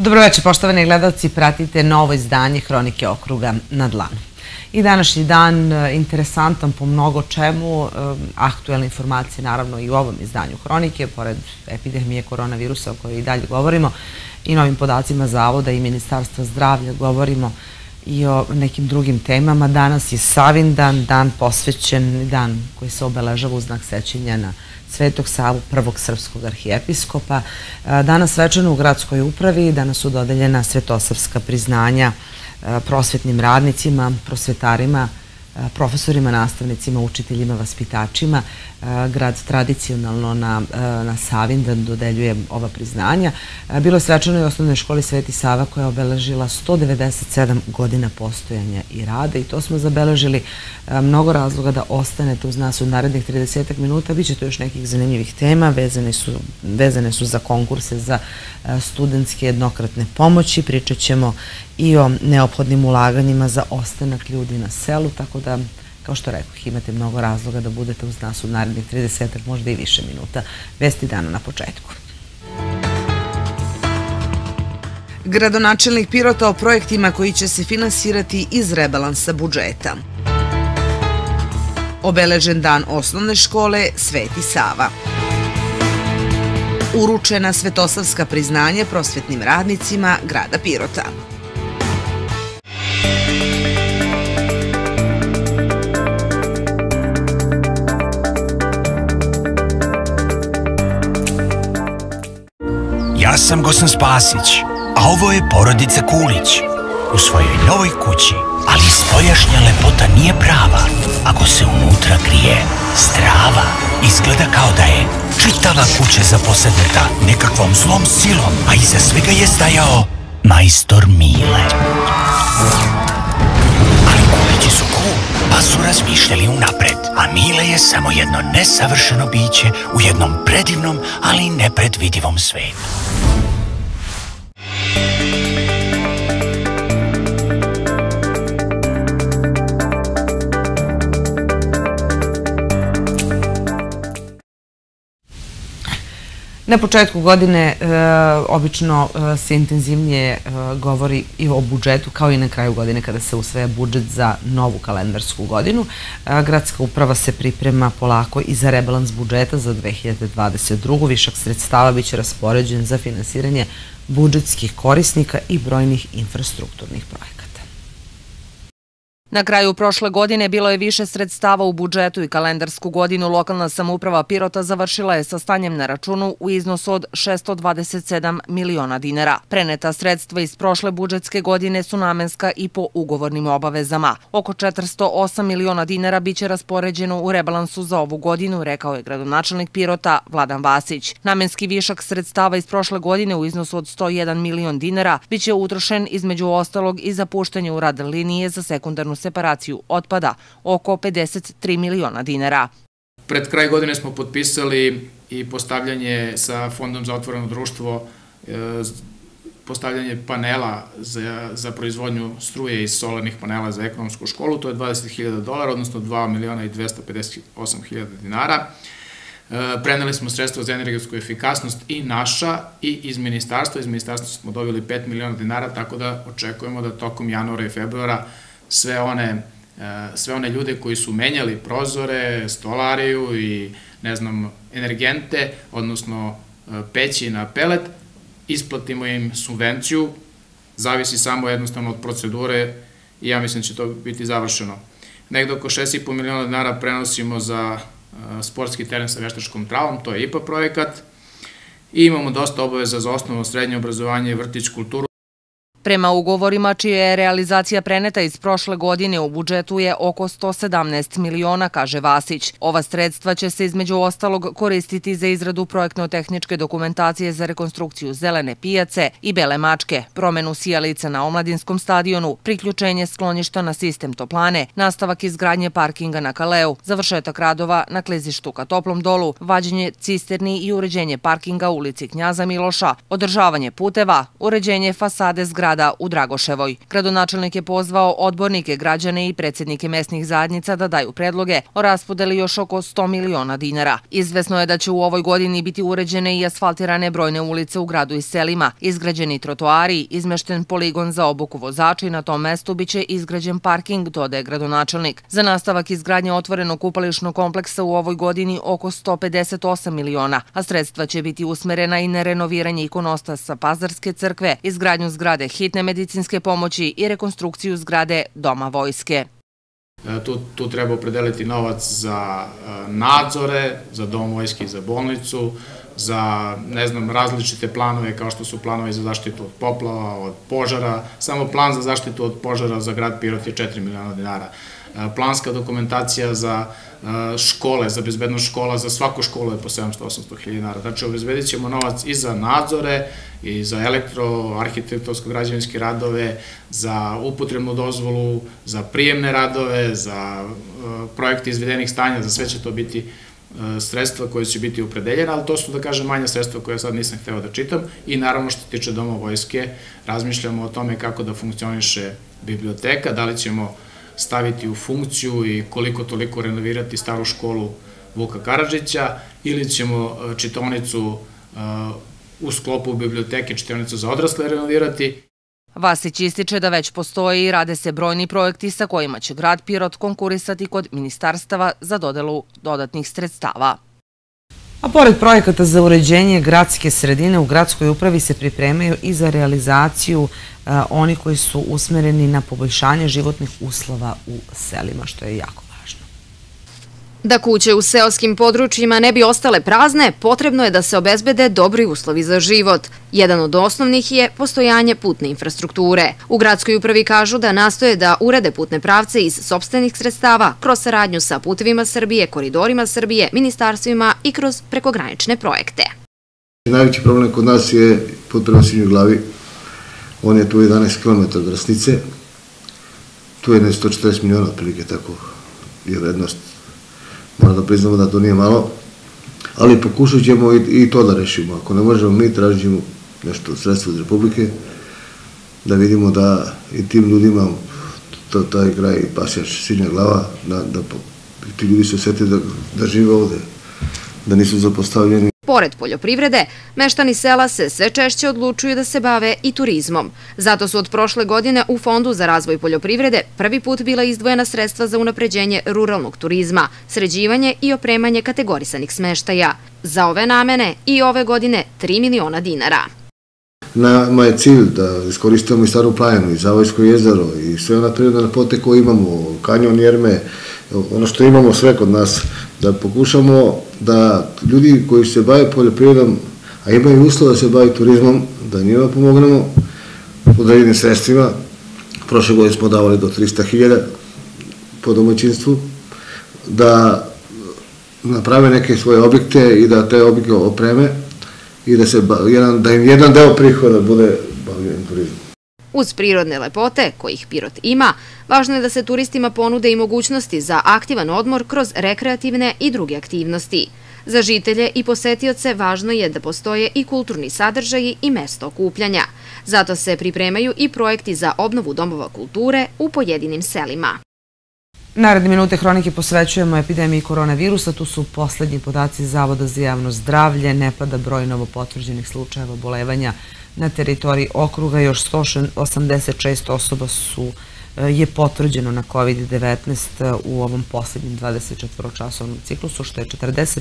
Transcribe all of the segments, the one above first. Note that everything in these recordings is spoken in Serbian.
Dobro večer, poštovani gledalci, pratite novo izdanje Hronike okruga na dlanu. I današnji dan interesantan po mnogo čemu, aktuelne informacije naravno i u ovom izdanju Hronike, pored epidemije koronavirusa o kojoj i dalje govorimo i novim podacima Zavoda i Ministarstva zdravlja, govorimo i o nekim drugim temama. Danas je Savindan, dan posvećen, dan koji se obeležava u znak sećanja na Svetog Savu, prvog srpskog arhijepiskopa. Danas svečano u gradskoj upravi, danas su dodeljena svetosavska priznanja prosvetnim radnicima, prosvetarima, profesorima, nastavnicima, učiteljima, vaspitačima. Grad tradicionalno na Savindan dodeljuje ova priznanja. Bilo je svečano i u osnovnoj školi Sveti Sava koja je obeležila 197 godina postojanja i rada i to smo zabeležili. Mnogo razloga da ostanete uz nas u narednih 30 minuta. Biće tu još nekih zanimljivih tema, vezane su za konkurse za studentske jednokratne pomoći. Pričat ćemo i o neophodnim ulaganjima za ostanak ljudi na selu, tako da, kao što rekoh, imate mnogo razloga da budete uz nas u narednih 30, možda i više minuta. Vesti dana na početku. Gradonačelnik Pirota o projektima koji će se finansirati iz rebalansa budžeta. Obeležen dan osnovne škole Sveti Sava. Uručena svetosavska priznanja prosvetnim radnicima grada Pirota. Ja sam Gosan Spasić, a ovo je porodica Kulić. U svojoj novoj kući, ali spoljašnja lepota nije prava ako se unutra krije strava. Izgleda kao da je čitava kuća zaposedneta nekakvom zlom silom, a iza svega je stajao majstor Mile. Ali Kulići su cool, pa su razmišljali unapred, a Mile je samo jedno nesavršeno biće u jednom predivnom, ali nepredvidivom svetu. Na početku godine obično se intenzivnije govori i o budžetu, kao i na kraju godine kada se usvaja budžet za novu kalendarsku godinu. Gradska uprava se priprema polako i za rebalans budžeta za 2022. Višak sredstava biće raspoređen za finansiranje budžetskih korisnika i brojnih infrastrukturnih projekata. Na kraju prošle godine bilo je više sredstava u budžetu i kalendarsku godinu lokalna samouprava Pirota završila je sa stanjem na računu u iznosu od 627 miliona dinara. Preneta sredstva iz prošle budžetske godine su namenska i po ugovornim obavezama. Oko 408 miliona dinara biće raspoređeno u rebalansu za ovu godinu, rekao je gradonačelnik Pirota Vladan Vasić. Namenski višak sredstava iz prošle godine u iznosu od 101 milion dinara biće utrošen između ostalog i za puštanje u rad linije za sekundarnu separaciju otpada, oko 53 miliona dinara. Pred kraj godine smo potpisali i postavljanje sa Fondom za otvoreno društvo, postavljanje panela za proizvodnju struje iz solarnih panela za ekonomsku školu, to je $20.000, odnosno 2.258.000 dinara. Preneli smo sredstva za energetsku efikasnost i naša i iz ministarstva. Iz ministarstva smo dobili 5 miliona dinara, tako da očekujemo da tokom januara i februara sve one ljude koji su menjali prozore, stolariju i, ne znam, energente, odnosno peći na pelet, isplatimo im subvenciju, zavisi samo jednostavno od procedure i ja mislim da će to biti završeno. Negde oko 6,5 miliona dinara prenosimo za sportski teren sa veštačkom travom, to je IPA projekat, i imamo dosta obaveza za osnovno, srednje obrazovanje, vrtić, kulturu. Prema ugovorima čija je realizacija preneta iz prošle godine u budžetu je oko 117 miliona, kaže Vasić. Ova sredstva će se između ostalog koristiti za izradu projektno-tehničke dokumentacije za rekonstrukciju Zelene pijace i Bele mačke, promenu sijalica na omladinskom stadionu, priključenje skloništa na sistem toplane, nastavak izgradnje parkinga na Kaleu, završetak radova na klizištu ka Toplom dolu, vađenje cisterni i uređenje parkinga u ulici Knjaza Miloša, održavanje puteva, uređenje fasade zgrade grada u Dragoševoj. Gradonačelnik je pozvao odbornike, građane i predsjednike mesnih zajednica da daju predloge o raspodeli još oko 100 miliona dinara. Izvesno je da će u ovoj godini biti uređene i asfaltirane brojne ulice u gradu i selima, izgrađeni trotoari, izmešten poligon za obuku vozača i na tom mestu biće izgrađen parking, dodaje gradonačelnik. Za nastavak izgradnje otvorenog kupališnog kompleksa u ovoj godini oko 158 miliona, a sredstva će biti usmerena i na renoviranje ikonostasa Pazarske crkve, izgradnju zgrade hitne medicinske pomoći i rekonstrukciju zgrade Doma vojske. Tu treba opredeliti novac za nadzore, za Dom vojske i za bolnicu, za, ne znam, različite planove kao što su planovi za zaštitu od poplava, od požara. Samo plan za zaštitu od požara za grad Pirot je 4 miliona dinara. Planska dokumentacija za škole, za bezbednost škola, za svaku školu je po 700-800 hiljada dinara. Znači, obezbedit ćemo novac i za nadzore, i za arhitektonsko-građevinske radove, za upotrebnu dozvolu, za prijemne radove, za projekte izvedenih stanja, za sve će to biti sredstva koje će biti opredeljena, ali to su, da kažem, manja sredstva koje sad nisam hteo da čitam. I naravno, što tiče Doma vojske, razmišljamo o tome kako da funkcioniše biblioteka, da li ćemo staviti u funkciju i koliko toliko renovirati staru školu Vuka Karadžića ili ćemo čitaonicu u sklopu biblioteke, čitaonicu za odrasle renovirati. Vasić ističe da već postoje i rade se brojni projekti sa kojima će grad Pirot konkurisati kod ministarstava za dodelu dodatnih sredstava. A pored projekata za uređenje gradske sredine, u gradskoj upravi se pripremaju i za realizaciju oni koji su usmereni na poboljšanje životnih uslova u selima, što je jako važno. Da kuće u seoskim područjima ne bi ostale prazne, potrebno je da se obezbede dobri uslovi za život. Jedan od osnovnih je postojanje putne infrastrukture. U gradskoj upravi kažu da nastoje da urede putne pravce iz sopstvenih sredstava, kroz saradnju sa Putevima Srbije, Koridorima Srbije, ministarstvima i kroz prekogranične projekte. Najveći problem kod nas je put prema Sinjoj Glavi. On je tu 11 km od Rasnice. Tu je 140 miliona, otprilike tako je vrednost. Moram da priznamo da to nije malo, ali pokušat ćemo i to da rešimo. Ako ne možemo, mi tražit ćemo nešto sredstvo od Republike, da vidimo da i tim ljudima, taj kraj Pasjač, Sinja Glava, da ti ljudi se osjeti da žive ovde, da nisu zapostavljeni. Pored poljoprivrede, meštani sela se sve češće odlučuju da se bave i turizmom. Zato su od prošle godine u Fondu za razvoj poljoprivrede prvi put bila izdvojena sredstva za unapređenje ruralnog turizma, sređivanje i opremanje kategorisanih smeštaja. Za ove namene i ove godine 3 miliona dinara. Nama je cilj da iskoristimo i Staru planinu, i Zavojsko jezero, i sve ona prirodne lepote koje imamo, kanjon Jerme, ono što imamo sve kod nas, da pokušamo da ljudi koji se bave poljoprivredom, a imaju uslov da se bave turizmom, da njima pomognemo određenim sredstvima. Prošle godine smo davali do 300.000 po domaćinstvu, da naprave neke svoje objekte i da te objekte opreme i da im jedan deo prihoda bude bavljenjem turizmom. Uz prirodne lepote, kojih Pirot ima, važno je da se turistima ponude i mogućnosti za aktivan odmor kroz rekreativne i druge aktivnosti. Za žitelje i posetioce važno je da postoje i kulturni sadržaji i mesto okupljanja. Zato se pripremaju i projekti za obnovu domova kulture u pojedinim selima. Naredne minute hronike posvećujemo epidemiji koronavirusa. Tu su poslednji podaci Zavoda za javno zdravlje. Ne pada broj novopotvrđenih slučajeva obolevanja na teritoriji okruga. Još 186 osoba je potvrđeno na COVID-19 u ovom poslednjim 24-časovnom ciklusu, što je 45%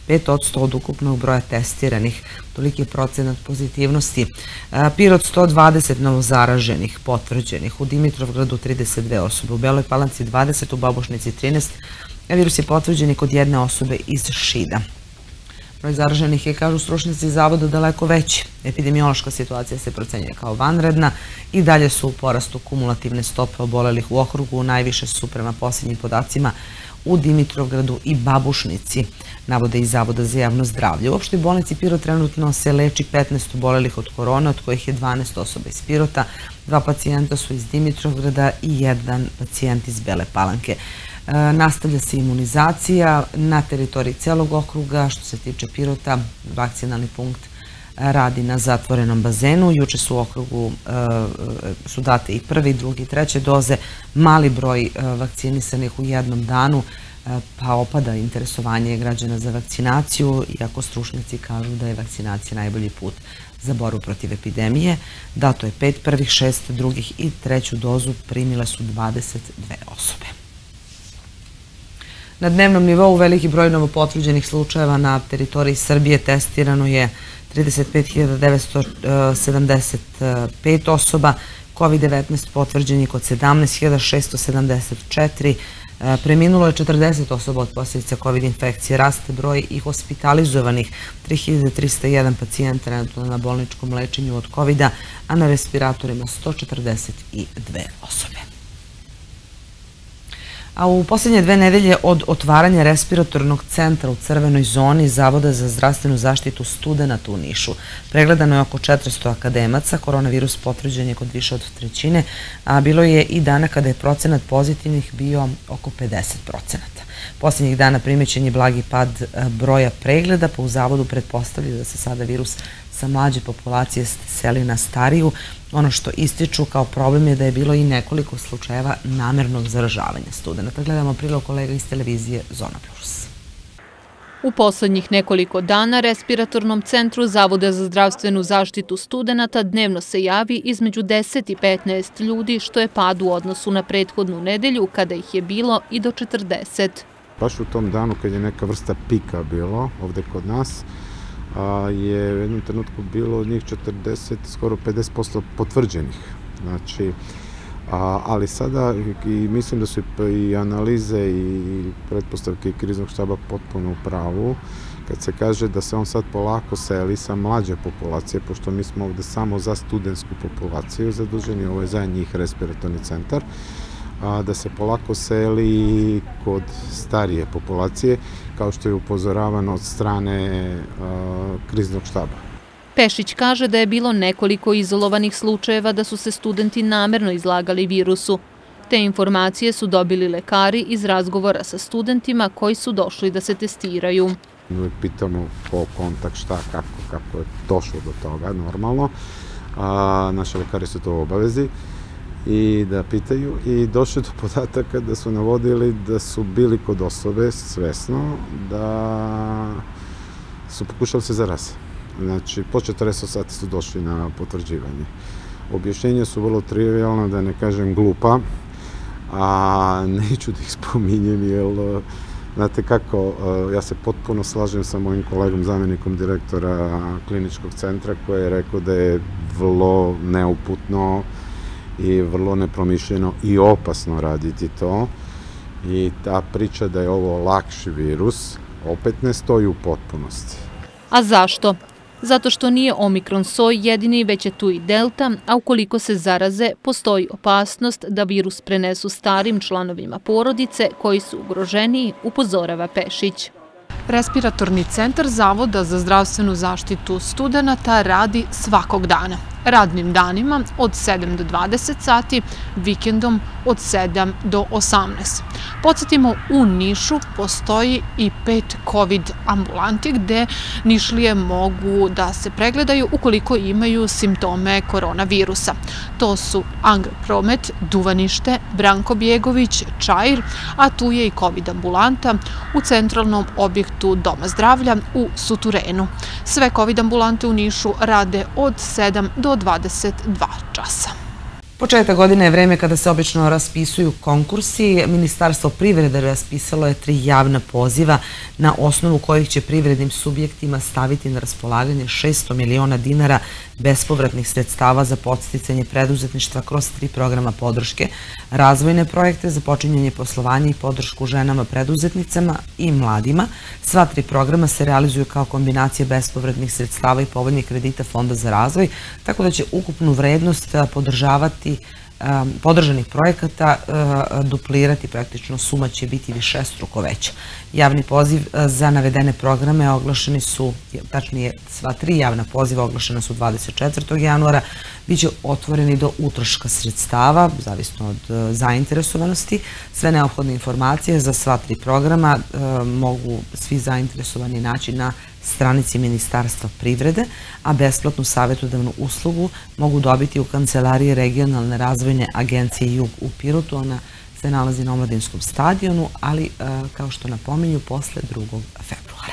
od ukupnog broja testiranih. Toliki je procenat pozitivnosti. Pirot 120 novozaraženih, potvrđenih. U Dimitrovgradu 32 osobe, u Beloj Palanci 20, u Babušnici 13, a virus je potvrđen i kod jedne osobe iz Šida. Broj zaraženih je, kažu stručnjaci zavoda, daleko veći. Epidemiološka situacija se procenjuje kao vanredna i dalje su u porastu kumulativne stope obolelih u okrugu. Najviše su, prema posljednjim podacima, u Dimitrovgradu i Babušnici, navode iz Zavoda za javno zdravlje. U opštoj bolnici Pirot trenutno se leči 15 obolelih od korone, od kojih je 12 osoba iz Pirota, 2 pacijenta su iz Dimitrovgrada i 1 pacijent iz Bele Palanke. Nastavlja se imunizacija na teritoriji celog okruga. Što se tiče Pirota, vakcinalni punkt radi na zatvorenom bazenu. Juče su u okrugu su date i prve, i druge, i treće doze. Mali broj vakcinisanih u jednom danu, pa opada interesovanje građana za vakcinaciju, iako stručnjaci kažu da je vakcinacija najbolji put za borbu protiv epidemije. Dato je 5 prvih, 6 drugih i treću dozu primile su 22 osobe. Na dnevnom nivou veliki broj novopotvrđenih slučajeva na teritoriji Srbije. Testirano je 35.975 osoba, COVID-19 potvrđeni kod 17.674, preminulo je 40 osoba od posljedica COVID infekcije, raste broj i hospitalizovanih 3.301 pacijenta trenutno na bolničkom lečenju od COVID-a, a na respiratorima 142 osobe. A u posljednje 2 nedelje od otvaranja respiratornog centra u crvenoj zoni Zavoda za zdravstvenu zaštitu studenata u Nišu pregledano je oko 400 akademaca. Koronavirus potvrđen je kod više od trećine, a bilo je i dana kada je procenat pozitivnih bio oko 50%. Posljednjih dana primećen je blagi pad broja pregleda, pa u Zavodu pretpostavljaju da se sada virus sa mlađe populacije seli na stariju. Ono što ističu kao problem je da je bilo i nekoliko slučajeva namernog zaražavanja studenata. Gledamo prilog kolega iz televizije Zona Plus. U poslednjih nekoliko dana respiratornom centru Zavoda za zdravstvenu zaštitu studenata dnevno se javi između 10 i 15 ljudi, što je pad u odnosu na prethodnu nedelju kada ih je bilo i do 40. Baš u tom danu kad je neka vrsta pika bilo ovde kod nas, je u jednom trenutku bilo od njih 40, skoro 50% potvrđenih. Znači, ali sada i mislim da su i analize i pretpostavke kriznog štaba potpuno u pravu kad se kaže da se on sad polako seli sa mlađe populacije, pošto mi smo ovde samo za studentsku populaciju zaduženi, ovo je za njih respiratorni centar, da se polako seli kod starije populacije, kao što je upozoravano od strane kriznog štaba. Pešić kaže da je bilo nekoliko izolovanih slučajeva da su se studenti namerno izlagali virusu. Te informacije su dobili lekari iz razgovora sa studentima koji su došli da se testiraju. Uvijek pitamo ko kontakt, šta, kako je došlo do toga, normalno. Naši lekari su to obavezi i da pitaju i došli do podataka da su navodili da su bili kod osobe svesno da su pokušali se zaraze. Znači, po 40 sati su došli na potvrđivanje. Objašnjenja su vrlo trivialna, da ne kažem glupa, a neću da ih spominjem, jer znate kako, ja se potpuno slažem sa mojim kolegom, zamjenikom direktora kliničkog centra, koji je rekao da je vrlo neuputno i vrlo nepromišljeno i opasno raditi to. I ta priča da je ovo lakši virus opet ne stoji u potpunosti. A zašto? Zato što nije omikron soj jedini, već je tu i delta, a ukoliko se zaraze, postoji opasnost da virus prenesu starim članovima porodice koji su ugroženiji, upozorava Pešić. Respiratorni centar Zavoda za zdravstvenu zaštitu studenata radi svakog dana. Radnim danima od 7 do 20 sati, vikendom od 7 do 18. Podsjetimo, u Nišu postoji i 5 COVID ambulanti gde Nišlije mogu da se pregledaju ukoliko imaju simptome koronavirusa. To su Angel Promet, Duvanište, Branko Bjegović, Čair, a tu je i COVID ambulanta u centralnom objektu Doma zdravlja u Suturenu. Sve COVID ambulante u Nišu rade od 7 do 22 časa. Početak godine je vreme kada se obično raspisuju konkursi. Ministarstvo privrede raspisalo je 3 javna poziva na osnovu kojih će privrednim subjektima staviti na raspolaganje 600 miliona dinara bespovratnih sredstava za podsticanje preduzetništva kroz 3 programa podrške, razvojne projekte za počinjanje poslovanja i podršku ženama preduzetnicama i mladima. Sva 3 programa se realizuju kao kombinacija bespovratnih sredstava i povoljnih kredita Fonda za razvoj, tako da će ukupnu vrednost podržanih projekata duplirati, praktično suma će biti višestruko veća. Javni poziv za navedene programe oglašeni su, tačnije sva 3 javna poziva oglašena su 24. januara, biće otvoreni do utroška sredstava, zavisno od zainteresovanosti. Sve neophodne informacije za sva 3 programa mogu svi zainteresovani naći na stranici Ministarstva privrede, a besplatnu savjetodavnu uslugu mogu dobiti u kancelariji Regionalne razvojne agencije Jug u Pirotu. Ona se nalazi na Omladinskom stadionu, ali kao što napominju, posle 2. februara.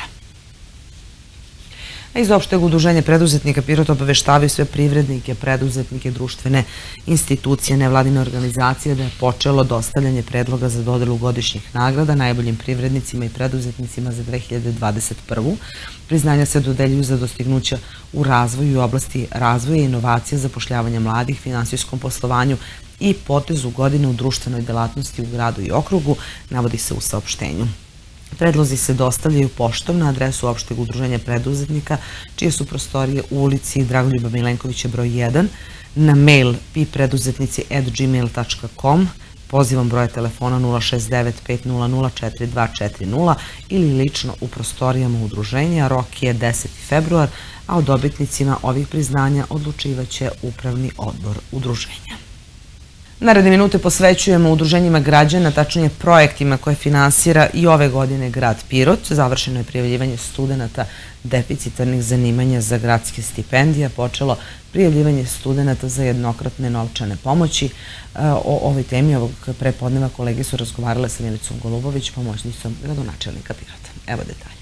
Iz opšteg udruženja preduzetnika Pirot obaveštavaju sve privrednike, preduzetnike, društvene institucije, nevladine organizacije da je počelo dostavljanje predloga za dodelu godišnjih nagrada najboljim privrednicima i preduzetnicima za 2021. Priznanja se dodeljuju za dostignuća u razvoju u oblasti razvoja i inovacija, zapošljavanja mladih, finansijskom poslovanju i potezu godine u društvenoj delatnosti u gradu i okrugu, navodi se u saopštenju. Predlozi se dostavljaju poštom na adresu opšteg udruženja preduzetnika, čije su prostorije u ulici Dragoljuba Milenkovića broj 1, na mail pipreduzetnici@gmail.com, pozivom broja telefona 069 500 4240 ili lično u prostorijama udruženja. Rok je 10. februar, a o dobitnicima ovih priznanja odlučivaće upravni odbor udruženja. Naredne minute posvećujemo udruženjima građana, tačnije projektima koje finansira i ove godine grad Pirot. Završeno je prijavljivanje studenta deficitarnih zanimanja za gradske stipendije, počelo prijavljivanje studenta za jednokratne novčane pomoći. O ovoj temi ovog prepodneva kolege su razgovarale sa Milicom Golubović, pomoćnicom gradonačelnika Pirota. Evo detalje.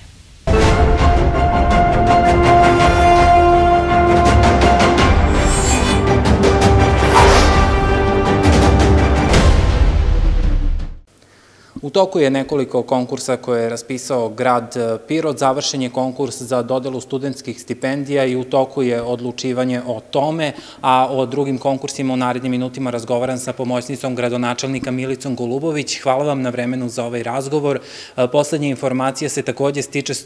U toku je nekoliko konkursa koje je raspisao grad Pirot. Završen je konkurs za dodelu studentskih stipendija i u toku je odlučivanje o tome, a o drugim konkursima u narednim minutima razgovaram sa pomoćnicom gradonačelnika Milicom Golubović. Hvala vam na vremenu za ovaj razgovor. Poslednja informacija se takođe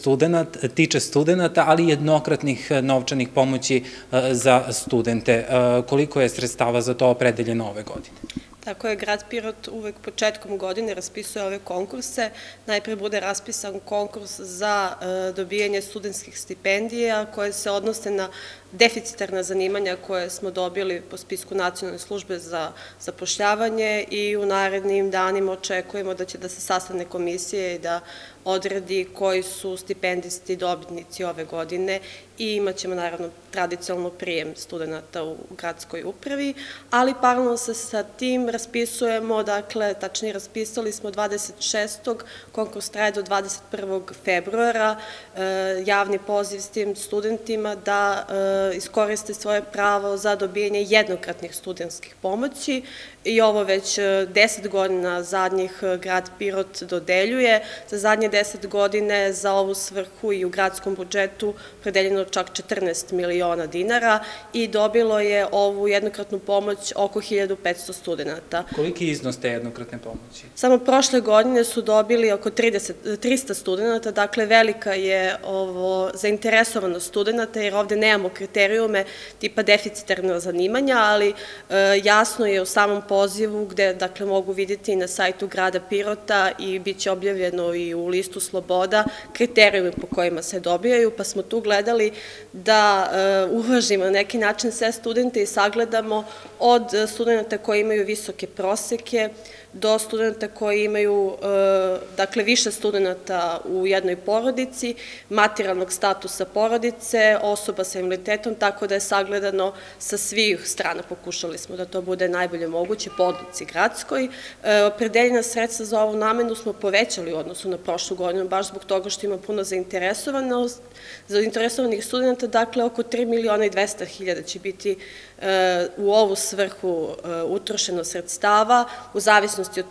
tiče studenta, ali i jednokratnih novčanih pomoći za studente. Koliko je sredstava za to opredeljeno ove godine? Tako je, grad Pirot uvek početkom godine raspisuje ove konkurse. Najpre bude raspisan konkurs za dobijanje studentskih stipendija koje se odnose na deficitarna zanimanja koje smo dobili po spisku Nacionalne službe za zapošljavanje i u narednim danima očekujemo da će da se sastane komisija i da odredi koji su stipendisti dobitnici ove godine i imat ćemo naravno tradicionalno prijem studenta u gradskoj upravi, ali paralelno sa tim raspisujemo, dakle, tačnije raspisali smo 26. konkurs traje do 21. februara, javni poziv s tim studentima da iskoriste svoje pravo za dobijanje jednokratnih studentskih pomoći i ovo već 10 godina zadnjih grad Pirot dodeljuje. Za zadnje 10 godine za ovu svrhu i u gradskom budžetu predeljeno čak 14 miliona dinara i dobilo je ovu jednokratnu pomoć oko 1500 studenta. Koliki iznos te jednokratne pomoći? Samo prošle godine su dobili oko 300 studenta, dakle velika je ovo zainteresovanost studenta jer ovde nemamo kriterijume tipa deficitarna zanimanja, ali jasno je u samom pozivu gde dakle mogu vidjeti na sajtu grada Pirota i bit će objavljeno i u listu Sloboda kriterijumi po kojima se dobijaju, pa smo tu gledali da uvažimo na neki način sve studente i sagledamo od studenta koji imaju visoke proseke do studenta koji imaju dakle više studenta u jednoj porodici, materijalnog statusa porodice, osoba sa invaliditetom, tako da je sagledano sa svih strana. Pokušali smo da to bude najbolje moguće po odluci gradskoj. Opredeljena sredstva za ovu namenu smo povećali u odnosu na prošlu godinu, baš zbog toga što ima puno zainteresovanih studenta, dakle oko 3.200.000 će biti u ovu svrhu utrošeno sredstava, u zavisnosti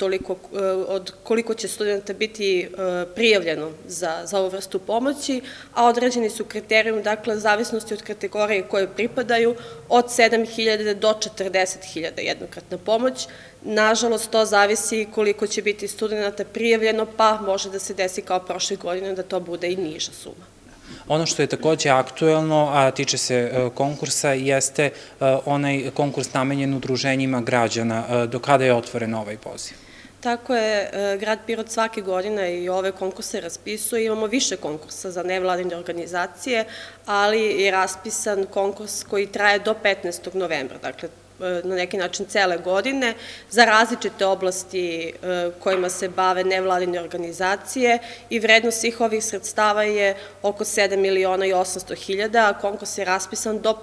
od koliko će studenta biti prijavljeno za ovu vrstu pomoći, a određeni su kriterijumi, dakle, u zavisnosti od kategorije koje pripadaju, od 7.000 do 40.000 jednokratna pomoć. Nažalost, to zavisi koliko će biti studenta prijavljeno, pa može da se desi kao prošle godine da to bude i niža suma. Ono što je takođe aktuelno, a tiče se konkursa, jeste onaj konkurs namenjen udruženjima građana. Do kada je otvoren ovaj poziv? Tako je, grad Pirot svake godine i ove konkurse raspisuje. Imamo više konkursa za nevladine organizacije, ali je raspisan konkurs koji traje do 15. novembra. Dakle, na neki način cele godine za različite oblasti kojima se bave nevladine organizacije i vrednost svih ovih sredstava je oko 7.800.000, a konkurs je raspisan do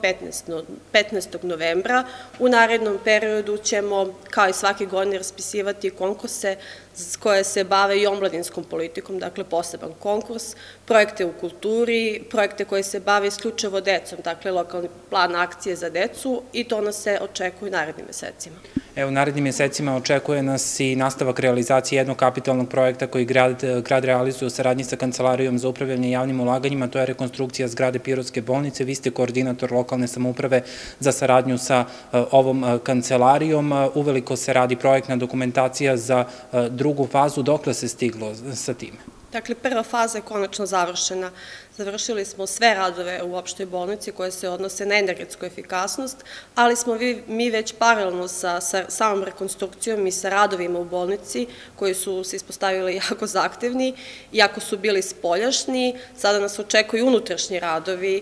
15. novembra. U narednom periodu ćemo, kao i svake godine, raspisivati konkurse koje se bave i omladinskom politikom, dakle poseban konkurs, projekte u kulturi, projekte koje se bave isključivo decom, dakle lokalni plan akcije za decu i to nas se očekuje u narednim mesecima. Evo, u narednim mesecima očekuje nas i nastavak realizacije jednog kapitalnog projekta koji grad realizuje u saradnji sa Kancelarijom za upravljanje javnim ulaganjima, to je rekonstrukcija zgrade Pirotske bolnice. Vi ste koordinator lokalne samouprave za saradnju sa ovom kancelarijom. Uveliko se radi projektna dokumentacija za drugu fazu. Dokle se stiglo sa time? Dakle, prva faza je konačno završena. Završili smo sve radove u opštoj bolnici koje se odnose na energetsku efikasnost, ali smo mi već paralelno sa samom rekonstrukcijom i sa radovima u bolnici koji su se ispostavili jako zahtevni, jako su bili spoljašnji, sada nas očekuju unutrašnji radovi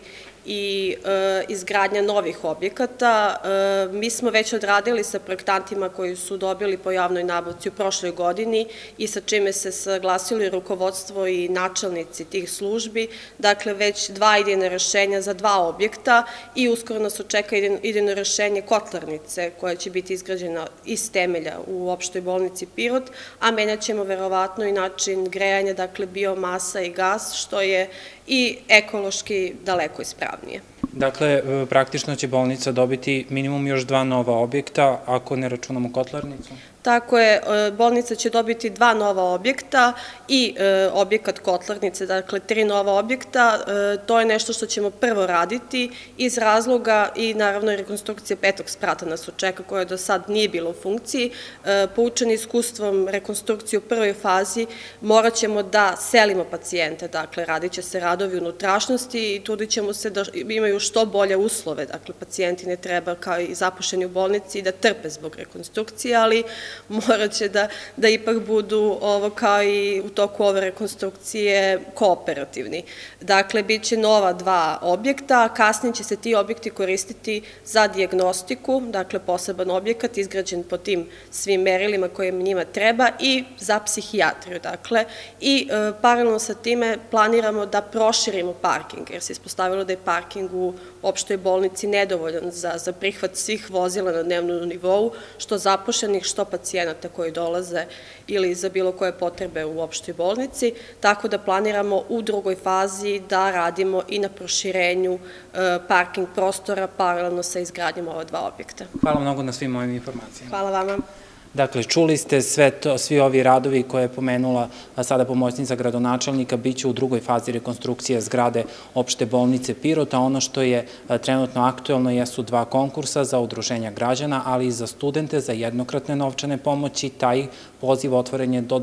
i izgradnja novih objekata. Mi smo već odradili sa projektantima koji su dobili po javnoj nabavci u prošloj godini i sa čime se saglasili rukovodstvo i načelnici tih službi. Dakle, već 2 idejna rešenja za 2 objekta i uskoro nas očeka idejno rešenje kotlarnice koja će biti izgrađena iz temelja u opštoj bolnici Pirot, a menjat ćemo verovatno i način grejanja, dakle biomasa i gas, što je i ekološki daleko ispravnije. Dakle, praktično će bolnica dobiti minimum još 2 nova objekta, ako ne računamo kotlarnicu? Tako je, bolnica će dobiti 2 nova objekta i objekat kotlarnice, dakle 3 nova objekta. To je nešto što ćemo prvo raditi iz razloga i naravno rekonstrukcija 5. sprata nas očeka koja do sad nije bila u funkciji. Poučeni iskustvom rekonstrukcije u prvoj fazi morat ćemo da selimo pacijente, dakle radit će se radovi unutrašnjosti i trudit ćemo se da imaju što bolje uslove, dakle pacijenti ne treba kao i zapošljeni u bolnici da trpe zbog rekonstrukcije, ali morat će da ipak budu ovo kao i u toku ove rekonstrukcije kooperativni. Dakle, bit će nova 2 objekta, kasnije će se ti objekti koristiti za dijagnostiku, dakle poseban objekat izgrađen po tim svim merilima koje njima treba i za psihijatriju, dakle, i paralelno sa time planiramo da proširimo parking, jer se ispostavilo da je parking u opštoj bolnici nedovoljan za prihvat svih vozila na dnevnom nivou, što zapošljenih, što pacijenata koji dolaze ili za bilo koje potrebe u opštoj bolnici, tako da planiramo u drugoj fazi da radimo i na proširenju parking prostora paralelno sa izgradnjom ova 2 objekta. Hvala mnogo na svim ovim informacijama. Hvala vama. Dakle, čuli ste svi ovi radovi koje je pomenula sada pomoćnica gradonačelnika, bit će u drugoj fazi rekonstrukcije zgrade opšte bolnice Pirot, a ono što je trenutno aktuelno jesu 2 konkursa za udruženja građana, ali i za studente za jednokratne novčane pomoći. Taj poziv otvoren je do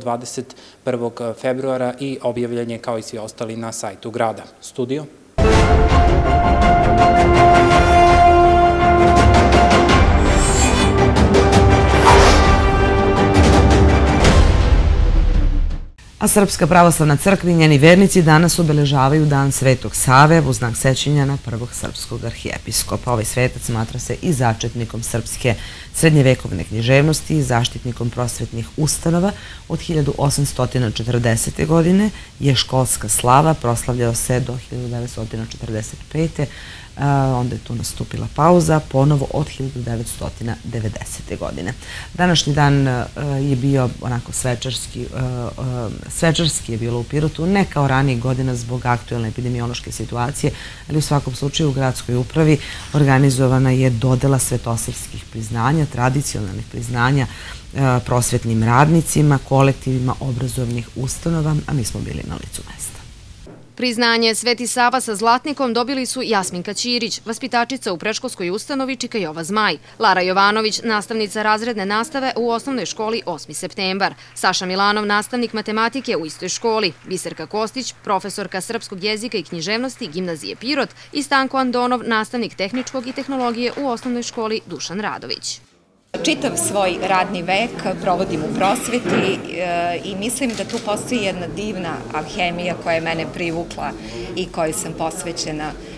21. februara i objavljen je kao i svi ostali na sajtu grada. Studio. A Srpska pravoslavna crkva i njeni vernici danas obeležavaju Dan Svetog Save u znak sećanja na prvog srpskog arhijepiskopa. Ovaj svetac smatra se i začetnikom srpske srednjevekovne književnosti i zaštitnikom prosvetnih ustanova. Od 1840. godine je školska slava, proslavljao se do 1945. Onda je tu nastupila pauza, ponovo od 1990. godine. Današnji dan je bio onako svečarski je bilo u Pirotu, ne kao ranijih godina zbog aktuelne epidemiološke situacije, ali u svakom slučaju u gradskoj upravi organizovana je dodela svetosavskih priznanja, tradicionalnih priznanja prosvetnim radnicima, kolektivima obrazovnih ustanova, a mi smo bili na licu mesta. Priznanje Sveti Sava sa zlatnikom dobili su Jasminka Ćirić, vaspitačica u predškolskoj ustanovi Čika Jova Zmaj, Lara Jovanović, nastavnica razredne nastave u osnovnoj školi 8. septembar, Saša Milanov, nastavnik matematike u istoj školi, Biserka Kostić, profesorka srpskog jezika i književnosti Gimnazije Pirot i Stanko Andonov, nastavnik tehničkog i tehnologije u osnovnoj školi Dušan Radović. Čitav svoj radni vek provodim u prosveti i mislim da tu postoji jedna divna alhemija koja je mene privukla i kojoj sam posvećena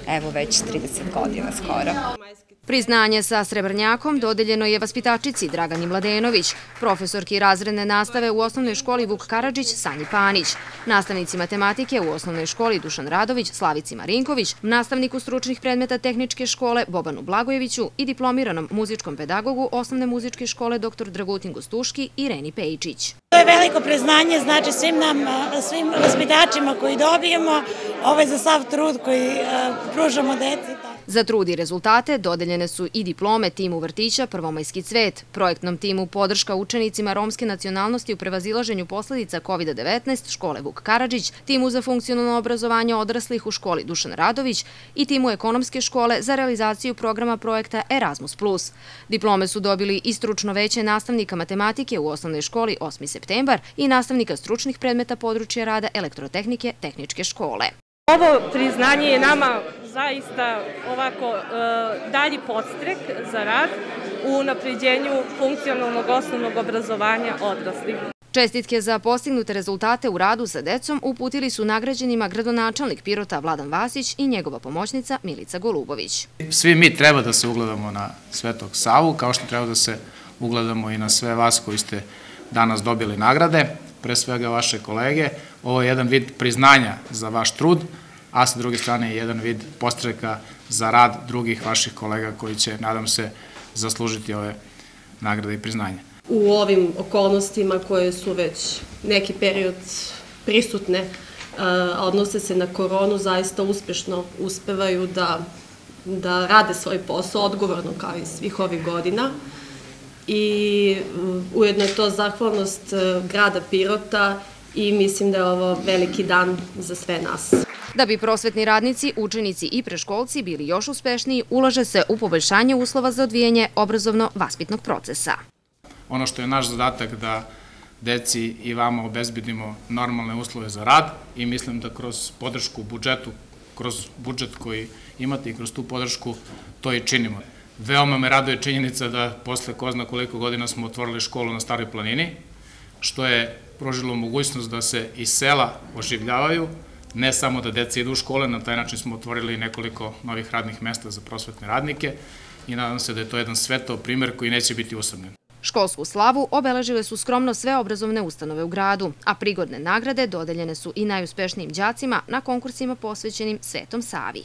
evo već 30 godina skoro. Priznanje sa srebrnjakom dodeljeno je vaspitačici Dragani Mladenović, profesorki razredne nastave u osnovnoj školi Vuk Karadžić Sanji Panić, nastavnici matematike u osnovnoj školi Dušan Radović Slavici Marinković, nastavniku stručnih predmeta tehničke škole Bobanu Blagojeviću i diplomiranom muzičkom pedagogu osnovne muzičke škole dr. Dragutin Gustuški Ireni Pejčić. To je veliko priznanje, znači svim vaspitačima koji dobijemo, za sav trud koji pružamo deci. Za trud i rezultate dodeljene su i diplome timu vrtića Prvomajski cvet, projektnom timu podrška učenicima romske nacionalnosti u prevazilaženju posledica COVID-19 škole Vuk Karadžić, timu za funkcionalno obrazovanje odraslih u školi Dušan Radović i timu ekonomske škole za realizaciju programa projekta Erasmus+. Diplome su dobili i stručno veće nastavnika matematike u osnovnoj školi 8. septembar i nastavnika stručnih predmeta područja rada elektrotehnike tehničke škole. Ovo priznanje je nama zaista ovako dalji podstrek za rad u unapređenju funkcionalnog osnovnog obrazovanja odraslih. Čestitke za postignute rezultate u radu sa decom uputili su nagrađenima gradonačelnik Pirota Vladan Vasić i njegova pomoćnica Milica Golubović. Svi mi treba da se ugledamo na Svetog Savu, kao što treba da se ugledamo i na sve vas koji ste danas dobili nagrade, pre svega vaše kolege. Ovo je jedan vid priznanja za vaš trud, a sa druge strane je jedan vid podstreka za rad drugih vaših kolega koji će, nadam se, zaslužiti ove nagrade i priznanja. U ovim okolnostima koje su već neki period prisutne, a odnose se na koronu, zaista uspešno uspevaju da rade svoj posao odgovorno kao i svih ovih godina. I ujedno je to zahvalnost grada Pirota i mislim da je ovo veliki dan za sve nas. Da bi prosvetni radnici, učenici i preškolci bili još uspešniji, ulaže se u poboljšanje uslova za odvijanje obrazovno-vaspitnog procesa. Ono što je naš zadatak da deci i vama obezbedimo normalne uslove za rad i mislim da kroz podršku budžetu, kroz budžet koji imate i kroz tu podršku to i činimo. Veoma me raduje činjenica da posle ko zna koliko godina smo otvorili školu na Staroj planini, što je pružilo mogućnost da se iz sela oživljavaju, ne samo da deca idu u škole, na taj način smo otvorili nekoliko novih radnih mesta za prosvetne radnike i nadam se da je to jedan svetao primer koji neće biti usamljen. Školsku slavu obeležile su skromno sve obrazovne ustanove u gradu, a prigodne nagrade dodeljene su i najuspešnijim đacima na konkursima posvećenim Svetom Savi.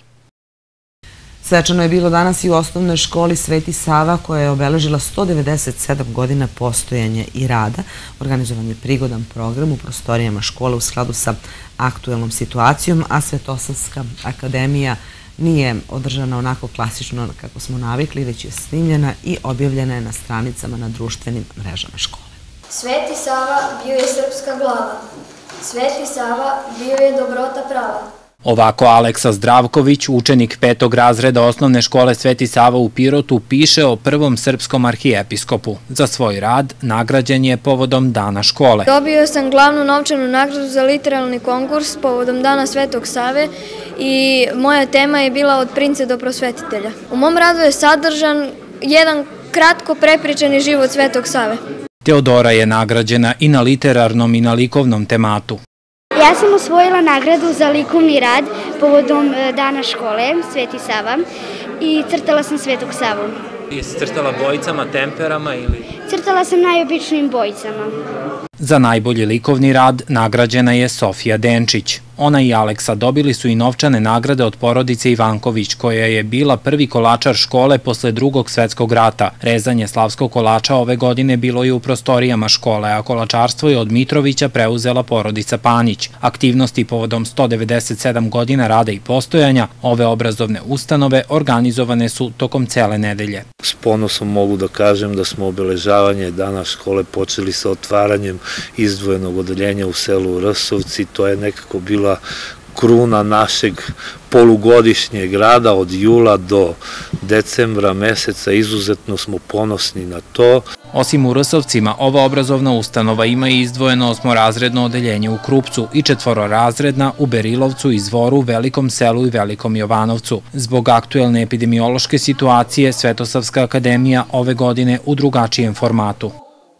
Svečano je bilo danas i u osnovnoj školi Sveti Sava koja je obeležila 197 godina postojanja i rada. Organizovan je prigodan program u prostorijama škole u skladu sa aktuelnom situacijom, a Svetosavska akademija nije održana onako klasično kako smo navikli, već je snimljena i objavljena je na stranicama na društvenim mrežama škole. Sveti Sava bio je srpska glava, Sveti Sava bio je dobrota prava. Ovako Aleksa Zdravković, učenik 5. razreda osnovne škole Sveti Sava u Pirotu, piše o prvom srpskom arhijepiskopu. Za svoj rad nagrađen je povodom Dana škole. Dobio sam glavnu novčanu nagradu za literalni konkurs povodom Dana Svetog Save i moja tema je bila od princa do prosvetitelja. U mom radu je sadržan jedan kratko prepričani život Svetog Save. Teodora je nagrađena i na literarnom i na likovnom tematu. Ja sam osvojila nagradu za likovni rad povodom Dana škole Sveti Sava i crtala sam Svetog Savu. Jesi crtala bojicama, temperama ili? Crtala sam najobičnijim bojicama. Za najbolji likovni rad nagrađena je Sofija Denčić. Ona i Aleksa dobili su i novčane nagrade od porodice Ivanković, koja je bila prvi kolačar škole posle Drugog svetskog rata. Rezanje slavskog kolača ove godine bilo je u prostorijama škole, a kolačarstvo je od Mitrovića preuzela porodica Panić. Aktivnosti povodom 197 godina rada i postojanja ove obrazovne ustanove organizovane su tokom cele nedelje. S ponosom mogu da kažem da smo obeležavanje Dana škole počeli sa otvaranjem izdvojenog odeljenja u selu Rsovci. To je nekako bila kruna našeg polugodišnjeg rada od jula do decembra meseca. Izuzetno smo ponosni na to. Osim u Rsovcima, ova obrazovna ustanova ima i izdvojeno 8-razredno odeljenje u Krupcu i 4-razredna u Berilovcu, Izvoru, Velikom Selu i Velikom Jovanovcu. Zbog aktuelne epidemiološke situacije, Svetosavska akademija ove godine u drugačijem formatu.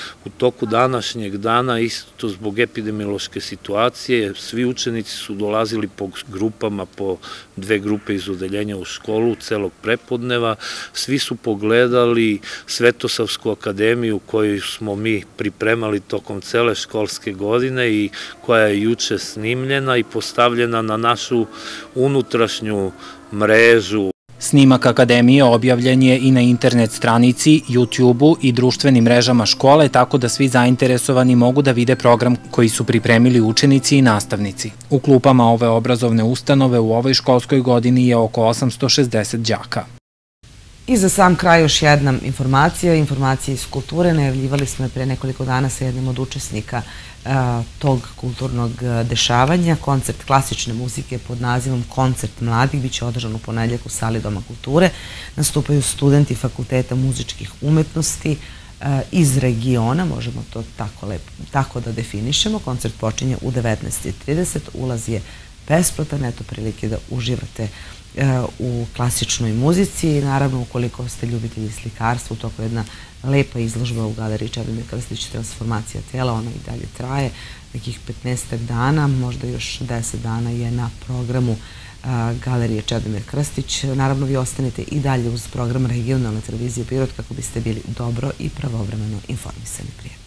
U toku današnjeg dana, isto zbog epidemiološke situacije, svi učenici su dolazili po grupama, po 2 grupe iz odeljenja u školu celog prepodneva. Svi su pogledali Svetosavsku akademiju koju smo mi pripremali tokom cele školske godine i koja je juče snimljena i postavljena na našu unutrašnju mrežu. Snimak akademije objavljen je i na internet stranici, YouTube-u i društvenim mrežama škole, tako da svi zainteresovani mogu da vide program koji su pripremili učenici i nastavnici. U klupama ove obrazovne ustanove u ovoj školskoj godini je oko 860 đaka. I za sam kraj još jedna informacija iz kulture. Najavljivali smo je pre nekoliko dana sa jednim od učesnika tog kulturnog dešavanja. Koncert klasične muzike pod nazivom Koncert mladih biće održan u ponedeljak u sali Doma kulture. Nastupaju studenti Fakulteta muzičkih umetnosti iz regiona, možemo to tako da definišemo. Koncert počinje u 19:30, ulaz je besplatan, eto prilike da uživate u klasičnoj muzici i naravno ukoliko ste ljubitelji slikarstva, u toku jedna lepa izložba u galeriji Čedomir Krstić, transformacija tela, ona i dalje traje nekih 15 dana, možda još 10 dana je na programu galerije Čedomir Krstić. Naravno vi ostanete i dalje uz program regionalne televizije Pirot kako biste bili dobro i pravovremeno informisani. Prijatno.